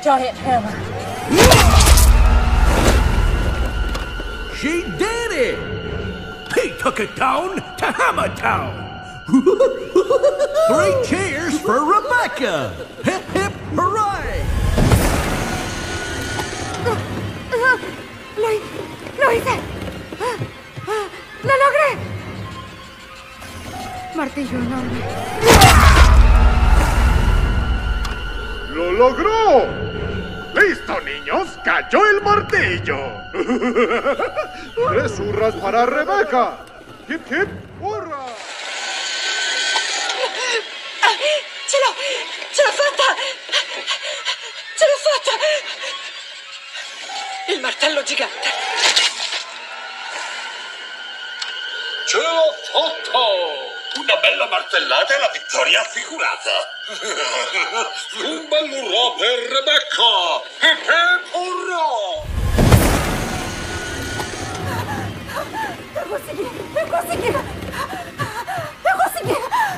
giant hammer. She did it! He took it down to Hammer Town! 3 cheers for Rebecca! Hip hip hooray! ¡Lo hice! ¡Lo logré! Martillo enorme. ¡Lo logró! ¡Listo, niños! ¡Cayó el martillo! ¡Tres hurras para Rebeca! ¡Hip, hip, hurra! Ce l'ho fatta! Ce l'ho fatta! Il martello gigante! Ce l'ho fatto! Una bella martellata e la vittoria assicurata! Un bell'urrà per Rebecca! Hip hip hurrà! ¡Lo conseguí! ¡Lo conseguí! ¡Lo conseguí!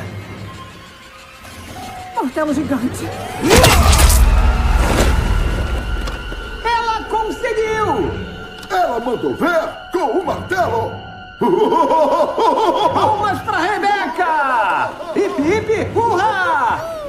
Martelo gigante! Ela conseguiu! Ela mandou ver com o martelo! Palmas pra Rebeca! Hip hip hurra!